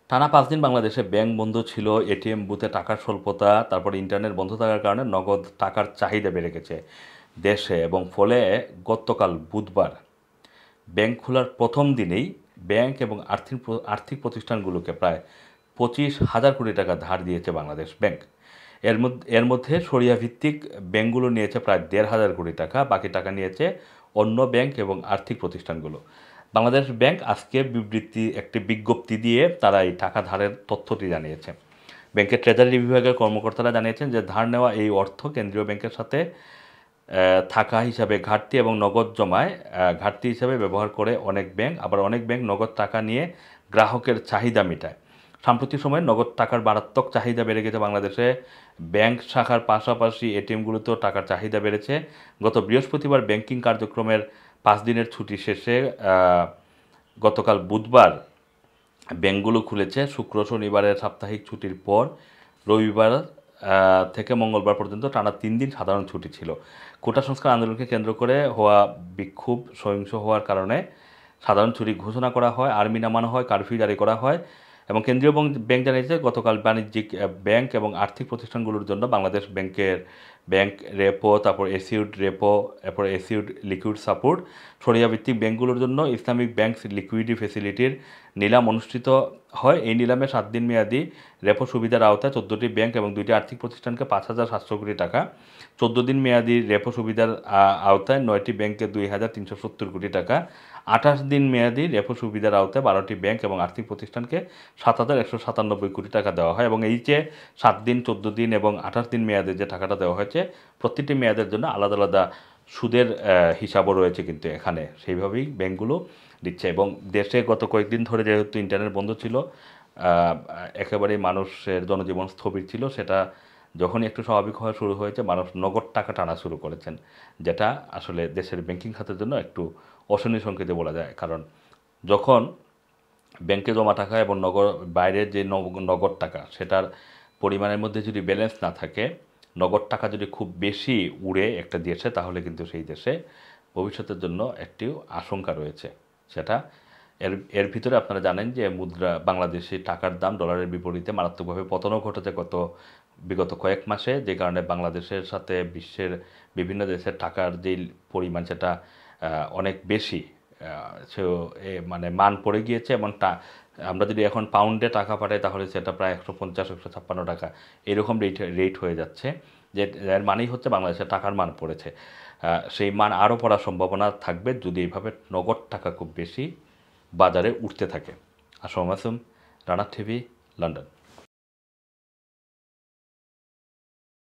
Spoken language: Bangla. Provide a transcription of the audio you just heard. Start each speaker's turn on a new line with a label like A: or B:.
A: টানা ৫ দিন বাংলাদেশে ব্যাংক বন্ধ ছিল, এটিএম বুথে টাকার স্বল্পতা, তারপর ইন্টারনেট বন্ধ থাকার কারণে নগদ টাকার চাহিদা বেড়ে গেছে দেশে এবং ফলে গতকাল বুধবার ব্যাংক খোলার প্রথম দিনেই ব্যাংক এবং আর্থিক প্রতিষ্ঠানগুলোকে প্রায় ২৫,০০০ কোটি টাকা ধার দিয়েছে বাংলাদেশ ব্যাংক। এর মধ্যে সরিয়া ভিত্তিক ব্যাংকগুলো নিয়েছে প্রায় ১,৫০০ কোটি টাকা, বাকি টাকা নিয়েছে অন্য ব্যাংক এবং আর্থিক প্রতিষ্ঠানগুলো। বাংলাদেশ ব্যাংক আজকে একটি বিজ্ঞপ্তি দিয়ে তারা এই টাকা ধারের তথ্যটি জানিয়েছে। ব্যাংকের ট্রেজারি বিভাগের কর্মকর্তারা জানিয়েছেন যে ধার নেওয়া এই অর্থ কেন্দ্রীয় ব্যাংকের সাথে থাকা হিসাবে ঘাটতি এবং নগদ জমায় ঘাটতি হিসাবে ব্যবহার করে অনেক ব্যাংক, আবার অনেক ব্যাংক নগদ টাকা নিয়ে গ্রাহকের চাহিদা মেটায়। সাম্প্রতিক সময়ে নগদ টাকার মারাত্মক চাহিদা বেড়ে গেছে বাংলাদেশে। ব্যাংক শাখার পাশাপাশি এটিএমগুলোতেও টাকার চাহিদা বেড়েছে। গত বৃহস্পতিবার ব্যাংকিং কার্যক্রমের ৫ দিনের ছুটি শেষে গতকাল বুধবার ব্যাংকগুলো খুলেছে। শুক্র শনিবারের সাপ্তাহিক ছুটির পর রবিবার থেকে মঙ্গলবার পর্যন্ত টানা ৩ দিন সাধারণ ছুটি ছিল। কোটা সংস্কার আন্দোলনকে কেন্দ্র করে হওয়া বিক্ষোভ সহিংস হওয়ার কারণে সাধারণ ছুটি ঘোষণা করা হয়, আর্মি নামানো হয়, কারফিউ জারি করা হয় এবং কেন্দ্রীয় ব্যাংক জানিয়েছে গতকাল বাণিজ্যিক ব্যাংক এবং আর্থিক প্রতিষ্ঠানগুলোর জন্য বাংলাদেশ ব্যাংক রেপো, তারপর এসিউড রেপো, এরপর এসিউড লিকুইড সাপোর্ট, সরিয়াভিত্তিক ব্যাংকগুলোর জন্য ইসলামিক ব্যাংকস লিকুইডিটি ফ্যাসিলিটির নিলাম অনুষ্ঠিত হয়। এই নিলামে ৭ দিন মেয়াদি রেপো সুবিধার আওতায় ১৪টি ব্যাংক এবং ২টি আর্থিক প্রতিষ্ঠানকে ৫,৭০০ কোটি টাকা, ১৪ দিন মেয়াদি রেপো সুবিধার আওতায় ৯টি ব্যাংকে ২,৩৭০ কোটি টাকা, ২৮ দিন মেয়াদি রেপো সুবিধার আওতায় ১২টি ব্যাংক এবং আর্থিক প্রতিষ্ঠানকে ৭,১৯৭ কোটি টাকা দেওয়া হয় এবং এই যে ৭ দিন, ১৪ দিন এবং ২৮ দিন মেয়াদে যে টাকাটা দেওয়া হয়েছে প্রতিটি মেয়াদের জন্য আলাদা আলাদা সুদের হিসাবও রয়েছে কিন্তু এখানে। সেইভাবেই ব্যাংকগুলো দিচ্ছে এবং দেশে গত কয়েকদিন ধরে যেহেতু ইন্টারনেট বন্ধ ছিল, একেবারেই মানুষের জনজীবন স্থবির ছিল, সেটা যখনই একটু স্বাভাবিক হওয়া শুরু হয়েছে মানুষ নগদ টাকা টানা শুরু করেছেন, যেটা আসলে দেশের ব্যাংকিং খাতের জন্য একটু অশনি সংকেতে বলা যায়। কারণ যখন ব্যাংকে জমা টাকা এবং বাইরের যে নগদ টাকা সেটার পরিমাণের মধ্যে যদি ব্যালেন্স না থাকে, নগদ টাকা যদি খুব বেশি উড়ে একটা দেশে, তাহলে কিন্তু সেই দেশে ভবিষ্যতের জন্য একটি আশঙ্কা রয়েছে। সেটা এর এর ভিতরে আপনারা জানেন যে বাংলাদেশি টাকার দাম ডলারের বিপরীতে মারাত্মকভাবে পতনও ঘটেছে বিগত কয়েক মাসে, যে কারণে বাংলাদেশের সাথে বিশ্বের বিভিন্ন দেশের টাকার যেই পরিমাণ সেটা অনেক বেশি মানে মান পড়ে গিয়েছে এবং আমরা যদি এখন পাউন্ডে টাকা পাঠাই তাহলে সেটা প্রায় ১৫০-১৫৬ টাকা এরকম রেট হয়ে যাচ্ছে, যে এর মানেই হচ্ছে বাংলাদেশের টাকার মান পড়েছে। সেই মান আরও পড়ার সম্ভাবনা থাকবে যদি এইভাবে নগদ টাকা খুব বেশি বাজারে উঠতে থাকে। আসসালামু আলাইকুম, রানা টিভি, লন্ডন।